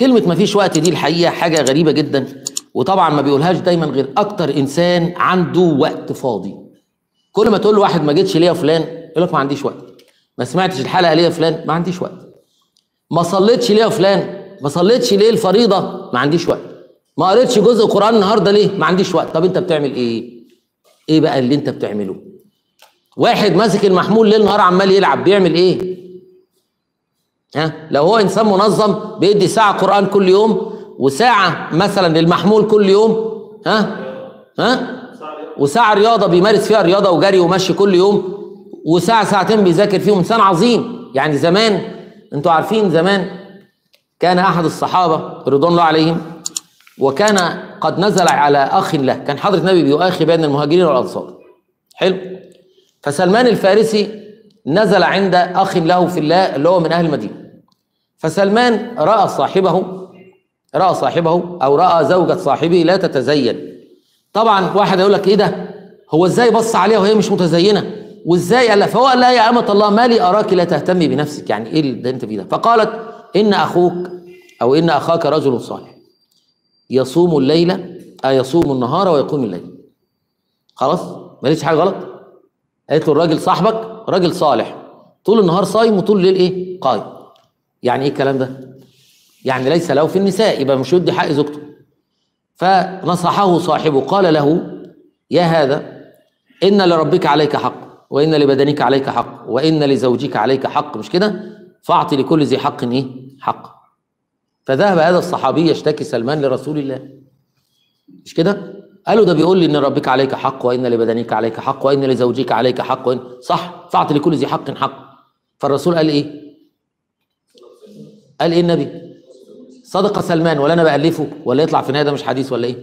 كلمة مفيش وقت دي الحقيقة حاجة غريبة جدا، وطبعا ما بيقولهاش دايما غير أكتر إنسان عنده وقت فاضي. كل ما تقول له واحد ما جيتش ليه يا فلان يقول لك ما عنديش وقت. ما سمعتش الحلقة ليه يا فلان؟ ما عنديش وقت. ما صليتش ليه يا فلان؟ ما صليتش ليه الفريضة؟ ما عنديش وقت. ما قريتش جزء قرآن النهارده ليه؟ ما عنديش وقت. طب أنت بتعمل إيه؟ إيه بقى اللي أنت بتعمله؟ واحد ماسك المحمول ليل نهار عمال يلعب، بيعمل إيه؟ لو هو إنسان منظم بيدي ساعة قرآن كل يوم، وساعة مثلا للمحمول كل يوم، وساعة رياضة بيمارس فيها رياضة وجري ومشي كل يوم، وساعة ساعتين بيذاكر فيهم، إنسان عظيم. يعني زمان أنتوا عارفين زمان كان أحد الصحابة رضوان الله عليهم وكان قد نزل على أخ له، كان حضرة النبي بيؤاخي بين المهاجرين والأنصار. حلو. فسلمان الفارسي نزل عند أخ له في الله اللي هو من أهل المدينة. فسلمان رأى صاحبه أو رأى زوجة صاحبه لا تتزين. طبعا واحد يقول لك إيه ده؟ هو إزاي بص عليها وهي مش متزينة؟ وإزاي؟ قال لها، فهو قال لها يا أمة الله ما لي أراك لا تهتمي بنفسك، يعني إيه اللي أنت فيه ده؟ فقالت إن أخوك أو إن أخاك رجل صالح يصوم الليل يصوم النهار ويقوم الليل. خلاص؟ ما ليش حاجة غلط؟ قالت له الراجل صاحبك راجل صالح طول النهار صايم وطول الليل إيه؟ قايم. يعني إيه الكلام ده؟ يعني ليس له في النساء، يبقى مش يدي حق زوجته. فنصحه صاحبه قال له يا هذا إن لربك عليك حق، وإن لبدنك عليك حق، وإن لزوجك عليك حق، مش كده؟ فأعطي لكل ذي حق إيه؟ حق. فذهب هذا الصحابي يشتكي سلمان لرسول الله، مش كده؟ قالوا ده بيقول لي إن ربك عليك حق، وإن لبدنك عليك حق، وإن لزوجك عليك حق، صح؟ فأعطي لكل ذي حق حق. فالرسول قال إيه؟ قال إيه النبي؟ صدق سلمان، ولا أنا بألفه ولا يطلع في النهاية ده مش حديث ولا إيه؟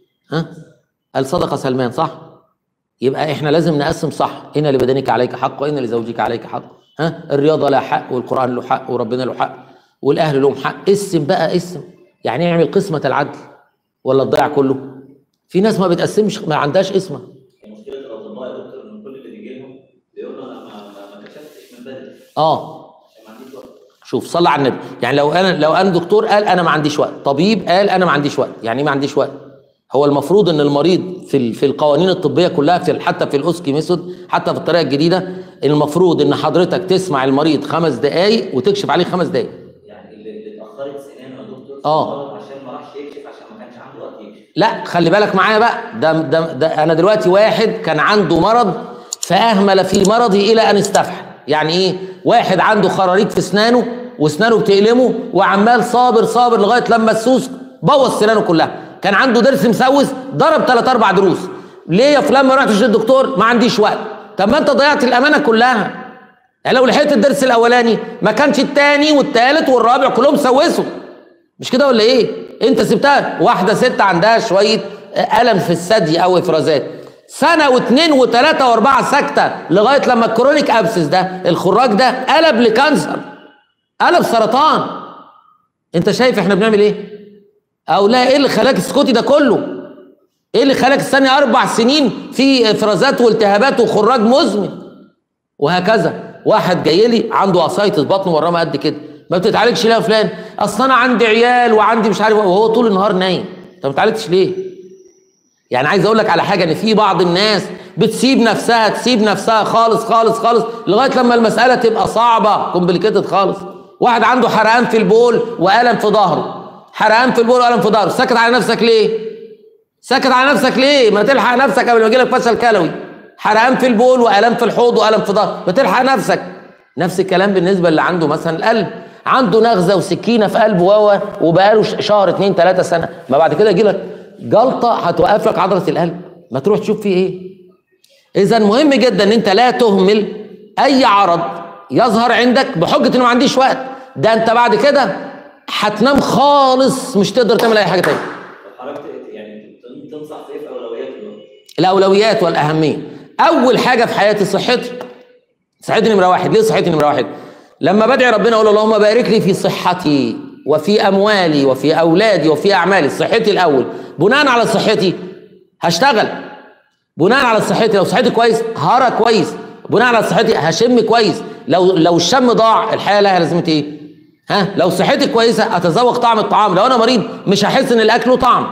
قال صدق سلمان، صح؟ يبقى إحنا لازم نقسم صح، إن لبدنك عليك حق وإن لزوجك عليك حق. الرياضة لها حق، والقرآن له حق، وربنا له حق، والأهل لهم حق. قسم بقى، قسم. يعني اعمل قسمة العدل ولا تضيع كله؟ في ناس ما بتقسمش، ما عندهاش قسمة. مشكلة الأطباء يا دكتور إن كل اللي بيجي لهم بيقولوا أنا ما كشفتش من بدري. عشان ما عنديش وقت. شوف صلى على النبي، يعني لو انا دكتور قال انا ما عنديش وقت، طبيب قال انا ما عنديش وقت، يعني ما عنديش وقت. هو المفروض ان المريض في القوانين الطبيه كلها، حتى في الاوسكي ميثود، حتى في الطريقه الجديده، المفروض ان حضرتك تسمع المريض 5 دقائق وتكشف عليه 5 دقائق. يعني اللي اتاخرت سنانه يا دكتور عشان ما راحش يكشف، عشان ما كانش عنده وقت يكشف. لا خلي بالك معايا بقى، ده انا دلوقتي واحد كان عنده مرض فاهمل في مرضه الى ان استفحل. يعني ايه؟ واحد عنده خراريج في اسنانه واسنانه بتألمه وعمال صابر لغايه لما السوس بوظ سنانه كلها. كان عنده ضرس مسوس ضرب 3-4 ضروس. ليه يا فلان ما رحتش للدكتور؟ ما عنديش وقت. طب ما انت ضيعت الامانه كلها. يعني لو لحقت الضرس الاولاني ما كانش الثاني والثالث والرابع كلهم سوسوا، مش كده ولا ايه؟ انت سبتها. واحده ست عندها شويه الم في الثدي او افرازات، سنه واثنين وثلاثه واربعه ساكته لغايه لما الكرونيك ابسس ده، الخراج ده، قلب لكانسر، قلب سرطان. انت شايف احنا بنعمل ايه؟ او لا، ايه اللي خلاك اسكتي ده كله؟ ايه اللي خلاك استني 4 سنين في افرازات والتهابات وخراج مزمن؟ وهكذا. واحد جاي لي عنده عصايتس بطن ورمه قد كده، ما بتتعالجش ليه يا فلان؟ اصل انا عندي عيال وعندي مش عارف، وهو طول النهار نايم. انت ما بتتعالجش ليه؟ يعني عايز اقول لك على حاجه، ان في بعض الناس تسيب نفسها خالص لغايه لما المساله تبقى صعبه كومبليكيتد خالص. واحد عنده حرقان في البول والم في ظهره، سكت على نفسك ليه؟ ما تلحق نفسك قبل ما يجيلك فشل كلوي. حرقان في البول والم في الحوض والم في ظهره، ما تلحق نفسك. نفس الكلام بالنسبه اللي عنده مثلا القلب، عنده نغزه وسكينه في قلبه وبقاله شهر 2-3 سنه، ما بعد كده يجيلك جلطه هتوقف لك عضله القلب، ما تروح تشوف فيه ايه. اذا مهم جدا ان انت لا تهمل اي عرض يظهر عندك بحجه انه ما عنديش وقت. ده انت بعد كده هتنام خالص، مش تقدر تعمل اي حاجه تاني. حضرتك يعني تنصح في ايه في اولويات الاولويات والاهميه. اول حاجه في حياتي صحتي نمره 1. ليه صحتي نمره 1؟ لما بدعي ربنا اقول اللهم بارك لي في صحتي وفي اموالي وفي اولادي وفي اعمالي. صحتي الاول، بناء على صحتي هشتغل، بناء على صحتي لو صحتي كويس هرى كويس، بناء على صحتي هشم كويس. لو الشم ضاع الحياه لها لازمه ايه؟ ها، لو صحتي كويسه اتذوق طعم الطعام، لو انا مريض مش هحس ان الاكل له طعم.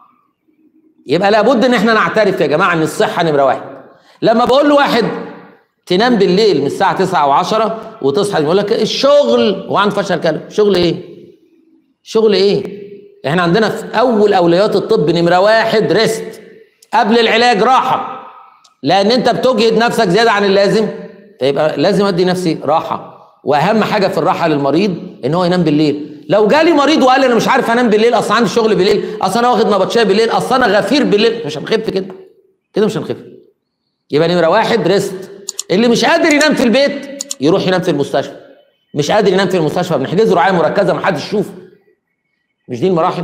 يبقى لابد ان احنا نعترف يا جماعه ان الصحه نمره واحد. لما بقول لواحد تنام بالليل من الساعه 9 او 10 وتصحى يقول لك الشغل، هو عنده فشل كلوي. شغل ايه؟ شغل ايه؟ احنا عندنا في اول اولويات الطب نمره واحد ريست، قبل العلاج راحه، لان انت بتجهد نفسك زياده عن اللازم، فيبقى لازم ادي نفسي راحه. واهم حاجه في الراحه للمريض ان هو ينام بالليل. لو جالي مريض وقال لي انا مش عارف انام بالليل، اصل عندي شغل بالليل، اصل انا واخد نبطشيه بالليل، اصل انا غفير بالليل، مش هنخف كده، كده مش هنخف. يبقى نمره واحد ريست. اللي مش قادر ينام في البيت يروح ينام في المستشفى. مش قادر ينام في المستشفى بنحجز له رعايه مركزه ما حدش يشوفه. مش دي المراحل؟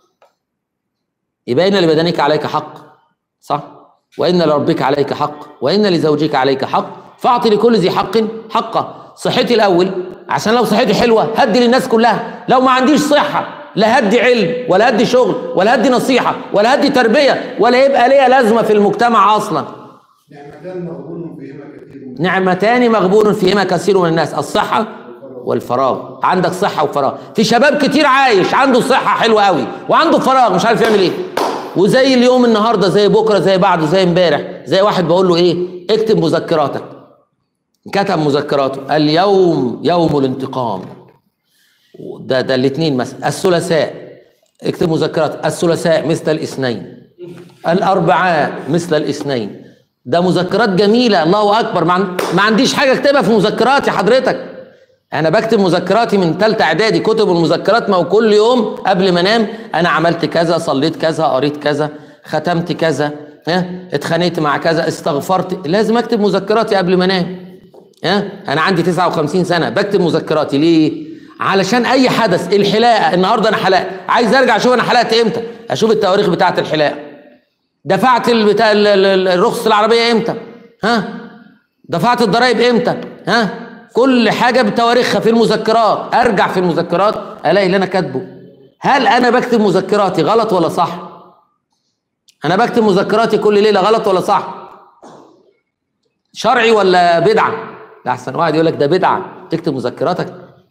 يبقى ان لبدنك عليك حق، صح؟ وان لربك عليك حق، وان لزوجك عليك حق، فاعطي لكل ذي حق حقه. صحتي الاول، عشان لو صحتي حلوه هدي للناس كلها. لو ما عنديش صحه لا هدي علم ولا هدي شغل ولا هدي نصيحه ولا هدي تربيه ولا يبقى ليا لازمه في المجتمع اصلا. نعمتان مغبون فيهما كثير. نعمتان مغبون فيهما كثير من الناس، الصحه والفراغ. عندك صحه وفراغ. في شباب كتير عايش عنده صحه حلوه قوي وعنده فراغ مش عارف يعمل ايه، وزي اليوم النهارده زي بكره زي بعده زي امبارح. زي واحد بقول له ايه، اكتب مذكراتك، كتب مذكراته، اليوم يوم الانتقام. ده الاثنين مثلا، الثلاثاء اكتب مذكرات، الثلاثاء مثل الاثنين، الاربعاء مثل الاثنين. ده مذكرات جميله، الله اكبر. ما عنديش حاجه اكتبها في مذكراتي حضرتك. انا بكتب مذكراتي من ثالثه اعدادي، كتب المذكرات، ما هو كل يوم قبل ما انام انا عملت كذا، صليت كذا، قريت كذا، ختمت كذا، اتخانقت مع كذا، استغفرت. لازم اكتب مذكراتي قبل ما انام. انا عندي 59 سنه بكتب مذكراتي. ليه؟ علشان اي حدث. الحلاقه النهارده انا حلقت، عايز ارجع اشوف انا حلقت امتى، اشوف التواريخ بتاعه الحلاقه. دفعت بتاع الرخص العربيه امتى، دفعت الضرايب امتى، كل حاجه بتواريخها في المذكرات. ارجع في المذكرات الاقي اللي انا كاتبه. هل انا بكتب مذكراتي غلط ولا صح؟ انا بكتب مذكراتي كل ليله غلط ولا صح؟ شرعي ولا بدعه؟ ده احسن واحد يقول لك ده بدعه تكتب مذكراتك.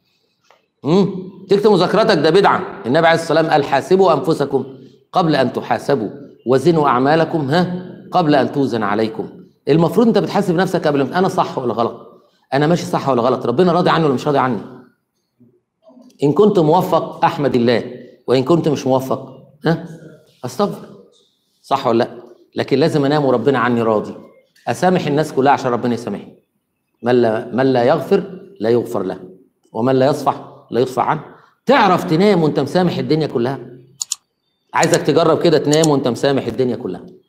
تكتب مذكراتك ده بدعه. النبي عليه الصلاه والسلام قال حاسبوا انفسكم قبل ان تحاسبوا وزنوا اعمالكم قبل ان توزن عليكم. المفروض انت بتحاسب نفسك قبل انا صح ولا غلط، انا ماشي صح ولا غلط، ربنا راضي عني ولا مش راضي عني. ان كنت موفق احمد الله، وان كنت مش موفق استغفر، صح ولا لا؟ لكن لازم انام وربنا عني راضي، اسامح الناس كلها عشان ربنا يسامحني. من لا يغفر لا يغفر له، ومن لا يصفح لا يصفح عنه. تعرف تنام وانت مسامح الدنيا كلها؟ عايزك تجرب كده تنام وانت مسامح الدنيا كلها.